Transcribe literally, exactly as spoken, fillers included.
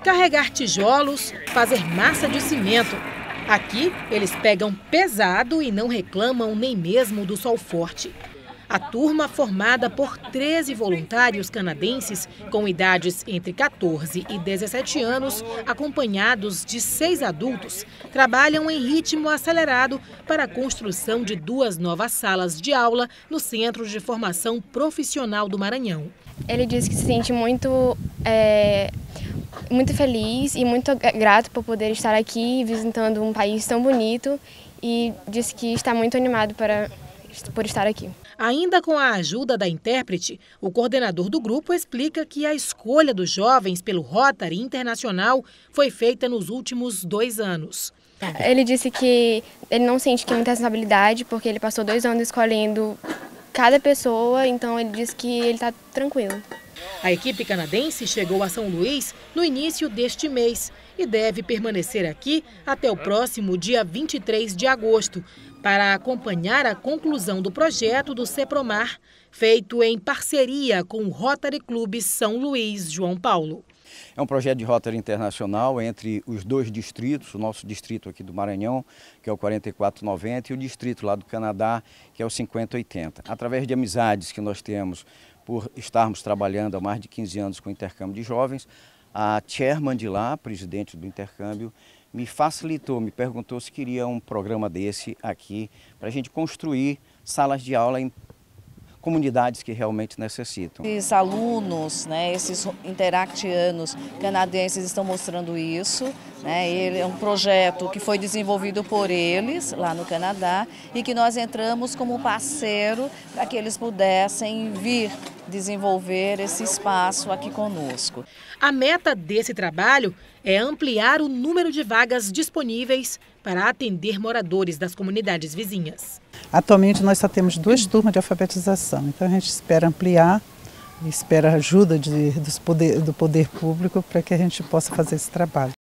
carregar tijolos, fazer massa de cimento. Aqui, eles pegam pesado e não reclamam nem mesmo do sol forte. A turma, formada por treze voluntários canadenses com idades entre quatorze e dezessete anos, acompanhados de seis adultos, trabalham em ritmo acelerado para a construção de duas novas salas de aula no Centro de Formação Profissional do Maranhão. Ele disse que se sente muito, é, muito feliz e muito grato por poder estar aqui visitando um país tão bonito e disse que está muito animado para, por estar aqui. Ainda com a ajuda da intérprete, o coordenador do grupo explica que a escolha dos jovens pelo Rotary Internacional foi feita nos últimos dois anos. Ele disse que ele não sente que é muita responsabilidade porque ele passou dois anos escolhendo cada pessoa, então ele disse que ele está tranquilo. A equipe canadense chegou a São Luís no início deste mês e deve permanecer aqui até o próximo dia vinte e três de agosto para acompanhar a conclusão do projeto do CEPROMAR, feito em parceria com o Rotary Clube São Luís João Paulo. É um projeto de Rotary Internacional entre os dois distritos, o nosso distrito aqui do Maranhão, que é o quarenta e quatro noventa, e o distrito lá do Canadá, que é o cinquenta oitenta. Através de amizades que nós temos por estarmos trabalhando há mais de quinze anos com o intercâmbio de jovens, a chairman de lá, presidente do intercâmbio, me facilitou, me perguntou se queria um programa desse aqui para a gente construir salas de aula em comunidades que realmente necessitam. Esses alunos, né, esses interactianos canadenses estão mostrando isso. Né, ele é um projeto que foi desenvolvido por eles lá no Canadá e que nós entramos como parceiro para que eles pudessem vir desenvolver esse espaço aqui conosco. A meta desse trabalho é ampliar o número de vagas disponíveis para atender moradores das comunidades vizinhas. Atualmente nós só temos duas turmas de alfabetização, então a gente espera ampliar, espera a ajuda de, dos poder, do poder público para que a gente possa fazer esse trabalho.